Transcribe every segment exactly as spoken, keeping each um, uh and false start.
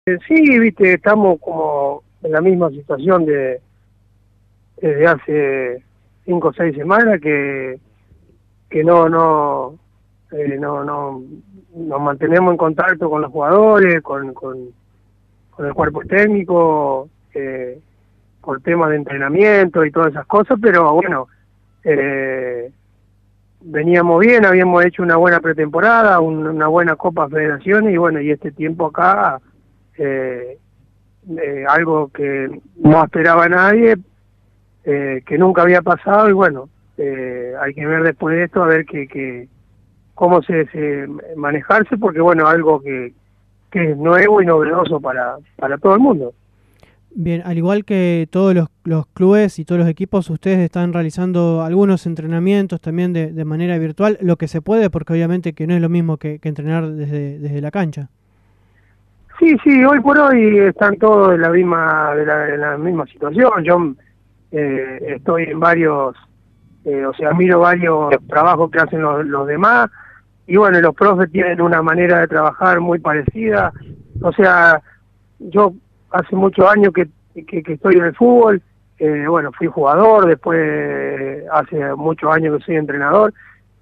Sí, viste, estamos como en la misma situación de desde hace cinco o seis semanas que que no no eh, no no nos mantenemos en contacto con los jugadores, con con, con el cuerpo técnico, eh, por temas de entrenamiento y todas esas cosas, pero bueno, eh, veníamos bien, habíamos hecho una buena pretemporada, un, una buena Copa Federaciones y bueno, y este tiempo acá, eh, eh, algo que no esperaba nadie, eh, que nunca había pasado y bueno, eh, hay que ver después de esto a ver que, que cómo se, se manejarse, porque bueno, algo que, que es nuevo y novedoso para, para todo el mundo. Bien, al igual que todos los, los clubes y todos los equipos, ustedes están realizando algunos entrenamientos también de, de manera virtual, lo que se puede, porque obviamente que no es lo mismo que, que entrenar desde, desde la cancha. Sí, sí, hoy por hoy están todos en la misma, de la, en la misma situación. Yo eh, estoy en varios, eh, o sea, miro varios trabajos que hacen los, los demás, y bueno, los profes tienen una manera de trabajar muy parecida. O sea, yo hace muchos años que, que, que estoy en el fútbol, eh, bueno, fui jugador, después hace muchos años que soy entrenador,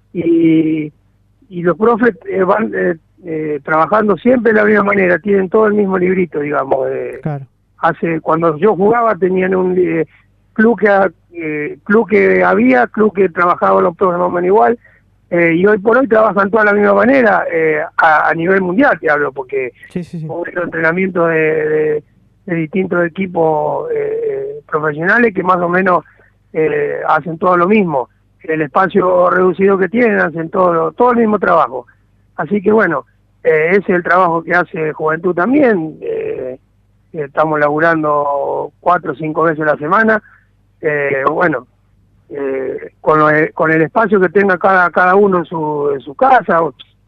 y, y los profes eh, van eh, eh, trabajando siempre de la misma manera, tienen todo el mismo librito, digamos. Eh, claro. Hace, cuando yo jugaba tenían un eh, club, que, eh, club que había, club que trabajaba los profes más o menos igual, eh, y hoy por hoy trabajan toda de la misma manera, eh, a, a nivel mundial te hablo, porque sí, sí, sí. hubo entrenamientos de, de, de distintos equipos eh, profesionales que más o menos eh, hacen todo lo mismo. El espacio reducido que tienen hacen todo, todo el mismo trabajo. Así que bueno, eh, ese es el trabajo que hace Juventud también. Eh, estamos laburando cuatro o cinco veces a la semana. Eh, bueno, eh, con, lo, con el espacio que tenga cada cada uno en su, en su casa.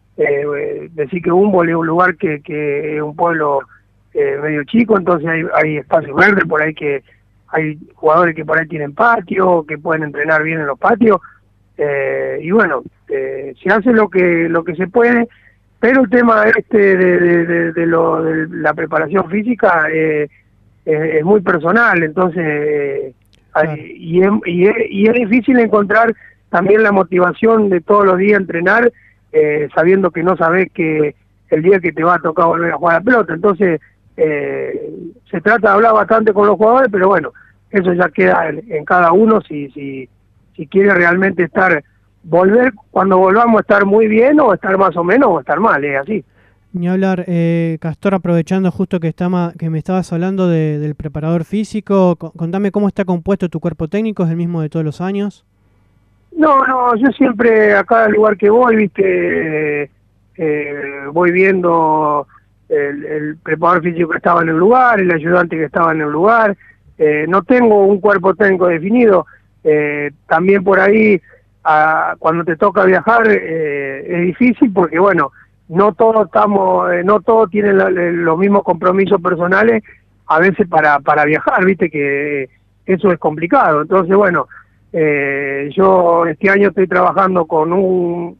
Eh, decir que Humboldt es un lugar que, que es un pueblo eh, medio chico, entonces hay, hay espacios verdes por ahí, que hay jugadores que por ahí tienen patio, que pueden entrenar bien en los patios, eh, y bueno, eh, se hace lo que lo que se puede, pero el tema este de, de, de, de, lo, de la preparación física eh, eh, es muy personal, entonces eh, claro. hay, y, es, y, es, y es difícil encontrar también la motivación de todos los días entrenar, eh, sabiendo que no sabés que el día que te va a tocar volver a jugar a la pelota. Entonces eh, se trata de hablar bastante con los jugadores, pero bueno, eso ya queda en, en cada uno, si, si, si quiere realmente estar, volver, cuando volvamos a estar muy bien, o estar más o menos, o estar mal, es así. Ni hablar, eh, Castor, aprovechando justo que, está, que me estabas hablando de, del preparador físico, contame cómo está compuesto tu cuerpo técnico, ¿es el mismo de todos los años? No, no, yo siempre a cada lugar que voy, viste, eh, eh, voy viendo el, el preparador físico que estaba en el lugar, el ayudante que estaba en el lugar. Eh, no tengo un cuerpo técnico definido. Eh, también por ahí, a, cuando te toca viajar, eh, es difícil porque, bueno, no todos estamos, eh, no todos tienen la, los mismos compromisos personales a veces para, para viajar, viste, que eso es complicado. Entonces, bueno, Eh, yo este año estoy trabajando con un,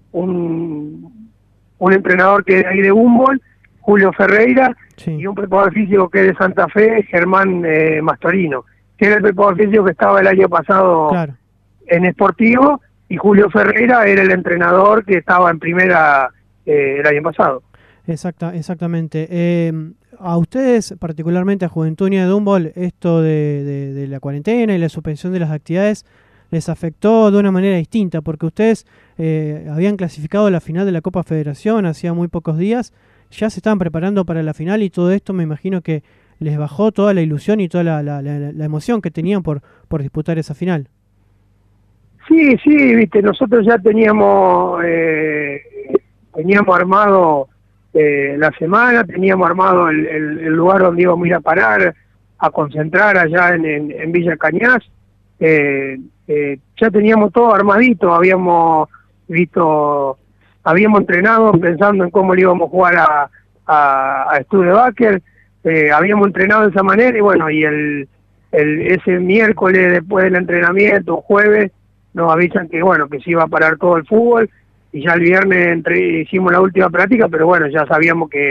un, un entrenador que es de ahí de Humboldt, Julio Ferreira, sí, y un preparador físico que es de Santa Fe, Germán eh, Mastorino, que era el preparador físico que estaba el año pasado, claro, en Sportivo, y Julio Ferreira era el entrenador que estaba en primera eh, el año pasado. Exacta, exactamente. Eh, a ustedes, particularmente a Juventud Unida de Humboldt, esto de, de, de la cuarentena y la suspensión de las actividades les afectó de una manera distinta, porque ustedes eh, habían clasificado la final de la Copa Federación hacía muy pocos días, ya se estaban preparando para la final y todo esto me imagino que les bajó toda la ilusión y toda la, la, la, la emoción que tenían por, por disputar esa final. Sí, sí, viste, nosotros ya teníamos eh, teníamos armado eh, la semana, teníamos armado el, el, el lugar donde íbamos a ir a parar, a concentrar allá en, en, en Villa Cañas. Eh, eh, ya teníamos todo armadito, habíamos visto, habíamos entrenado pensando en cómo le íbamos a jugar a, a, a Studebaker, eh, habíamos entrenado de esa manera, y bueno, y el, el ese miércoles después del entrenamiento, jueves, nos avisan que bueno, que se iba a parar todo el fútbol, y ya el viernes entre, hicimos la última práctica, pero bueno, ya sabíamos que,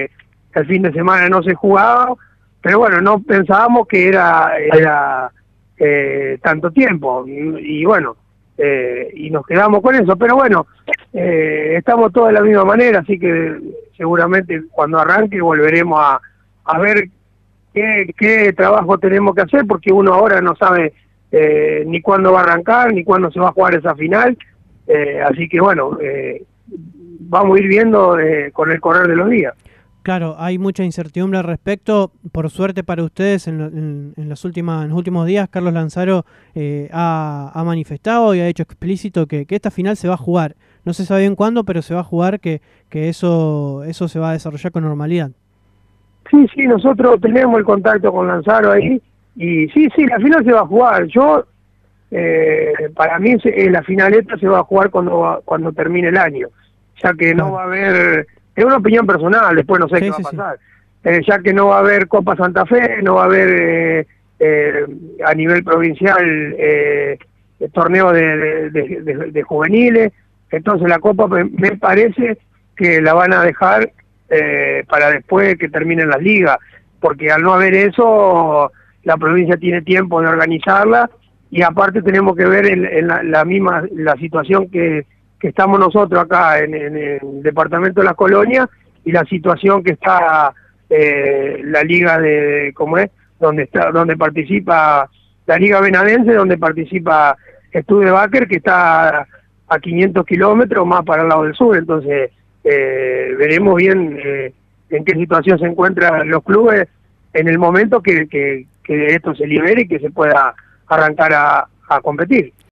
el fin de semana no se jugaba, pero bueno, no pensábamos que era, era eh, tanto tiempo, y, y bueno, eh, y nos quedamos con eso, pero bueno, eh, estamos todos de la misma manera, así que seguramente cuando arranque volveremos a, a ver qué, qué trabajo tenemos que hacer, porque uno ahora no sabe eh, ni cuándo va a arrancar, ni cuándo se va a jugar esa final, eh, así que bueno, eh, vamos a ir viendo eh, con el correr de los días. Claro, hay mucha incertidumbre al respecto. Por suerte para ustedes, en, en, en, las últimas, en los últimos días, Carlos Lanzaro eh, ha, ha manifestado y ha hecho explícito que, que esta final se va a jugar. No se sabe bien cuándo, pero se va a jugar, que, que eso, eso se va a desarrollar con normalidad. Sí, sí, nosotros tenemos el contacto con Lanzaro ahí, y sí, sí, la final se va a jugar. Yo, eh, para mí, se, la finaleta se va a jugar cuando, cuando termine el año, ya que no va a haber... Es una opinión personal, después no sé sí, qué va sí, a pasar. Sí. Eh, ya que no va a haber Copa Santa Fe, no va a haber eh, eh, a nivel provincial eh, torneo de, de, de, de juveniles, entonces la Copa me, me parece que la van a dejar eh, para después que terminen las ligas, porque al no haber eso, la provincia tiene tiempo de organizarla, y aparte tenemos que ver en, en la, la misma la situación que... que estamos nosotros acá en, en el departamento de Las Colonias, y la situación que está eh, la liga de, ¿cómo es? Donde está, donde participa la liga benadense, donde participa Studebaker, que está a quinientos kilómetros más para el lado del sur. Entonces eh, veremos bien eh, en qué situación se encuentran los clubes en el momento que, que, que esto se libere y que se pueda arrancar a, a competir.